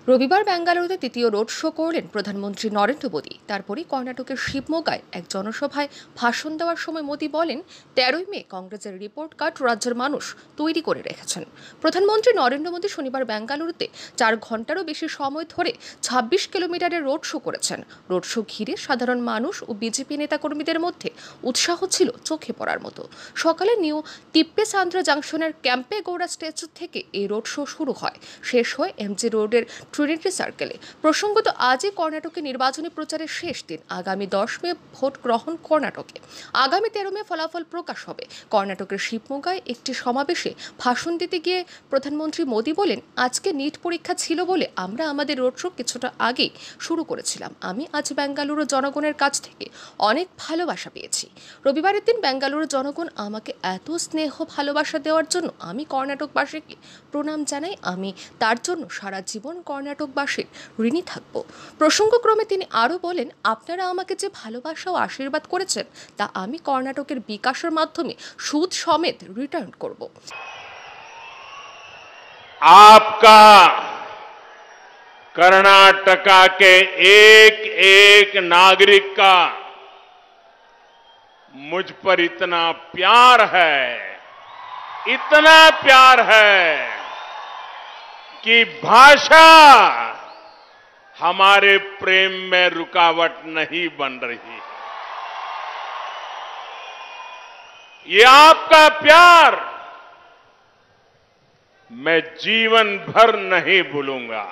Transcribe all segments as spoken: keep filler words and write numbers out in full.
রবিবার বেঙ্গালুরুতে তৃতীয় রোড শো করলেন প্রধানমন্ত্রী নরেন্দ্র মোদী। তারপরই কর্ণাটকের শিবমোগায় এক জনসভায় ভাষণ দেওয়ার সময় মোদী বলেন, তেরোই মে কংগ্রেসের রিপোর্ট কার্ড রাজ্যের মানুষ তৈরি করে রেখেছেন। প্রধানমন্ত্রী নরেন্দ্র মোদী শনিবার বেঙ্গালুরুতে চার ঘন্টারও বেশি সময় ধরে ছাব্বিশ কিলোমিটারের রোড শো করেছেন। রোড শো ঘিরে সাধারণ মানুষ ও বিজেপি নেতাকর্মীদের মধ্যে উৎসাহ ছিল চোখে পড়ার মতো। সকালে নিউ তিপ্পেসান্দ্রা জাংশনের ক্যাম্পে গৌড়া স্ট্যাচু থেকে এই রোড শো শুরু হয়, শেষ হয় এমজি রোডের ট্রিনিটি সার্কেলে। প্রসঙ্গত, আজই কর্ণাটকে নির্বাচনী প্রচারের শেষ দিন। আগামী দশ মে ভোট গ্রহণ কর্ণাটকে। আগামী তেরো মে ফলাফল প্রকাশ হবে। কর্ণাটকের শিবমোগায় একটি সমাবেশে ভাষণ দিতে গিয়ে প্রধানমন্ত্রী মোদী বলেন, আজকে নিট পরীক্ষা ছিল বলে আমরা আমাদের রোড শো কিছুটা আগেই শুরু করেছিলাম। আমি আজ বেঙ্গালুরু জনগণের কাছ থেকে অনেক ভালোবাসা পেয়েছি। রবিবারের দিন বেঙ্গালুরু জনগণ আমাকে এত স্নেহ ভালোবাসা দেওয়ার জন্য আমি কর্ণাটকবাসীকে প্রণাম জানাই। আমি তার জন্য সারা জীবন কর্ণাটকবাসীর ঋণী থাকব। প্রসঙ্গক্রমে তিনি আরও বলেন, আপনারা আমাকে যে ভালোবাসা ও আশীর্বাদ করেছেন তা আমি কর্ণাটকের বিকাশের মাধ্যমে সুদ সমেত রিটার্ন করব। आपका कर्नाटका के एक एक नागरिक का मुझ पर इतना प्यार है, इतना प्यार है कि भाषा हमारे प्रेम में रुकावट नहीं बन रही। ये आपका प्यार मैं जीवन भर नहीं भूलूंगा।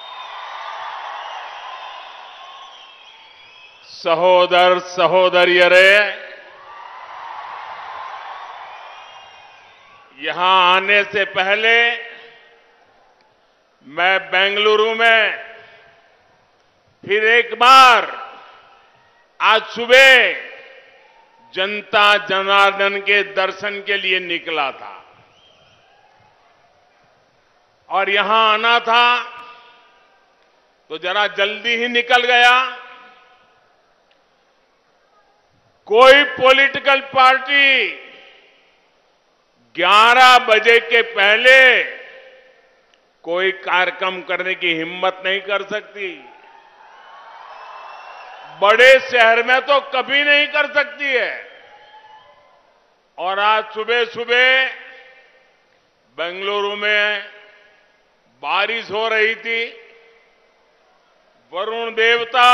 सहोदर सहोदरियरे, यहां आने से पहले मैं बेंगलुरु में फिर एक बार आज सुबह जनता जनार्दन के दर्शन के लिए निकला था और यहां आना था तो जरा जल्दी ही निकल गया। कोई पॉलिटिकल पार्टी ग्यारह बजे के पहले कोई कार्यक्रम करने की हिम्मत नहीं कर सकती। बड़े शहर में तो कभी नहीं कर सकती है। और आज सुबह सुबह बेंगलुरु में बारिश हो रही थी। वरुण देवता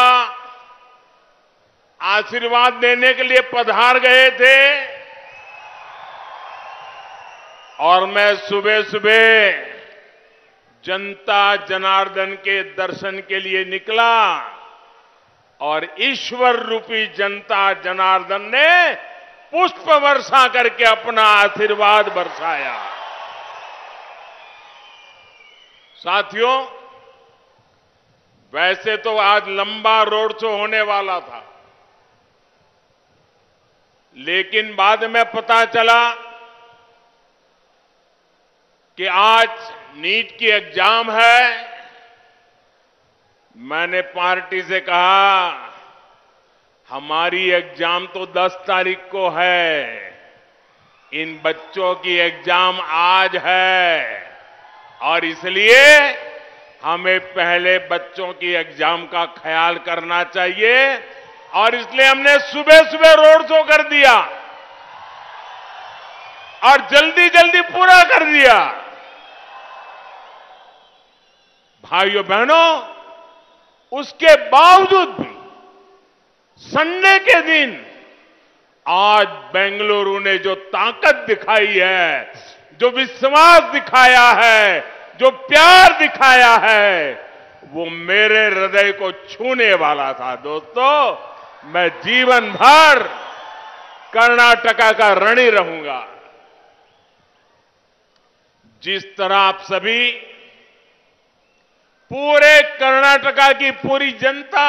आशीर्वाद देने के लिए पधार गए थे और मैं सुबह सुबह जनता जनार्दन के दर्शन के लिए निकला और ईश्वर रूपी जनता जनार्दन ने पुष्प वर्षा करके अपना आशीर्वाद बरसाया। साथियों, वैसे तो आज लंबा रोड शो होने वाला था, लेकिन बाद में पता चला कि आज नीट की एग्जाम है। मैंने पार्टी से कहा, हमारी एग्जाम तो दस तारीख को है, इन बच्चों की एग्जाम आज है और इसलिए हमें पहले बच्चों की एग्जाम का ख्याल करना चाहिए और इसलिए हमने सुबह सुबह रोड शो कर दिया और जल्दी जल्दी पूरा कर दिया। भाइयों बहनों, उसके बावजूद भी संडे के दिन आज बेंगलुरु ने जो ताकत दिखाई है, जो विश्वास दिखाया है, जो प्यार दिखाया है, वो मेरे हृदय को छूने वाला था। दोस्तों, मैं जीवन भर कर्नाटका का ऋणी रहूंगा। जिस तरह आप सभी, पूरे कर्नाटका की पूरी जनता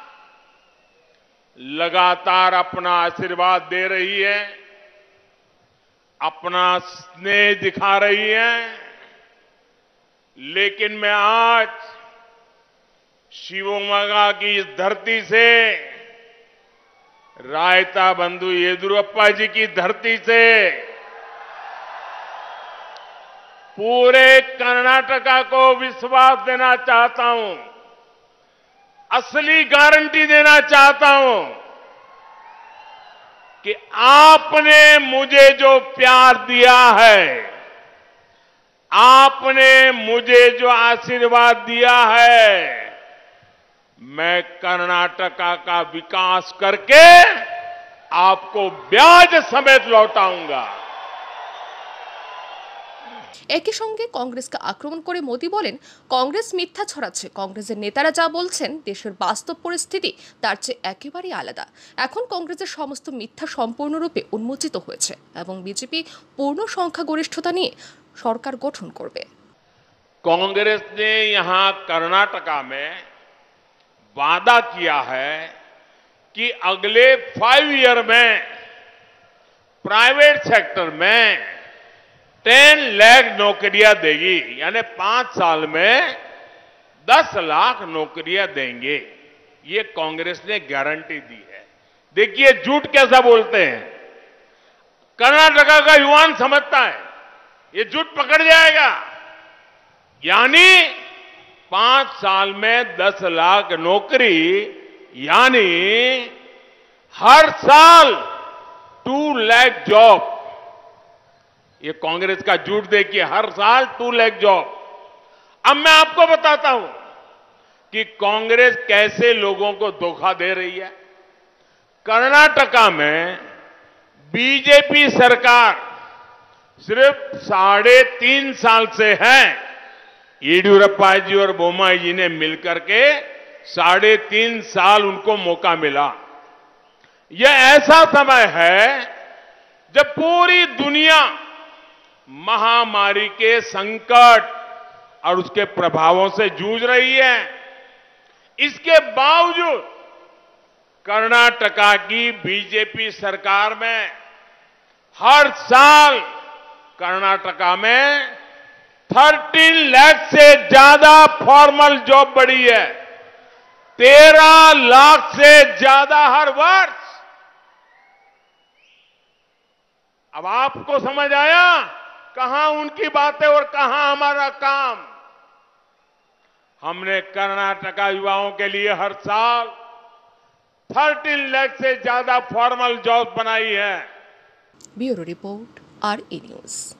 लगातार अपना आशीर्वाद दे रही है, अपना स्नेह दिखा रही है, लेकिन मैं आज शिवमोगा की इस धरती से, रायता बंधु येदियुरप्पा जी की धरती से पूरे कर्नाटका को विश्वास देना चाहता हूं, असली गारंटी देना चाहता हूं कि आपने मुझे जो प्यार दिया है, आपने मुझे जो आशीर्वाद दिया है, मैं कर्नाटका का विकास करके आपको ब्याज समेत लौटाऊंगा। একই সঙ্গে কংগ্রেসকে আক্রমণ করে মোদি বলেন, কংগ্রেস মিথ্যা ছড়াচ্ছে। কংগ্রেসের নেতারা যা বলছেন দেশের বাস্তব পরিস্থিতি তার চেয়ে একেবারেই আলাদা। এখন কংগ্রেসের সমস্ত মিথ্যা সম্পূর্ণরূপে উন্মোচিত হয়েছে এবং বিজেপি পূর্ণ সংখ্যাগরিষ্ঠতা নিয়ে সরকার গঠন করবে। कांग्रेस ने यहां कर्नाटका में वादा किया है कि अगले फाइव ईयर में प्राइवेट सेक्टर में टेन लाख नौकरियां देगी, यानी पांच साल में दस लाख नौकरियां देंगे। ये कांग्रेस ने गारंटी दी है। देखिए झूठ कैसा बोलते हैं। कर्नाटका का युवान समझता है ये झूठ पकड़ जाएगा, यानी पांच साल में दस लाख नौकरी, यानी हर साल टू लाख जॉब। ये कांग्रेस का झूठ देखिए, हर साल टू लाख जॉब। अब मैं आपको बताता हूं कि कांग्रेस कैसे लोगों को धोखा दे रही है। कर्नाटका में बीजेपी सरकार सिर्फ साढ़े तीन साल से है। येडियुरप्पा जी और बोम्माई जी ने मिलकर के साढ़े तीन साल उनको मौका मिला। यह ऐसा समय है जब पूरी दुनिया महामारी के संकट और उसके प्रभावों से जूझ रही है। इसके बावजूद कर्नाटका की बीजेपी सरकार में हर साल कर्नाटका में तेरह लाख से ज्यादा फॉर्मल जॉब बढ़ी है। तेरह लाख से ज्यादा हर वर्ष। अब आपको समझ आया कहां उनकी बातें और कहां हमारा काम। हमने कर्नाटका युवाओं के लिए हर साल तेरह लाख से ज्यादा फॉर्मल जॉब बनाई है। Bureau report, R E news.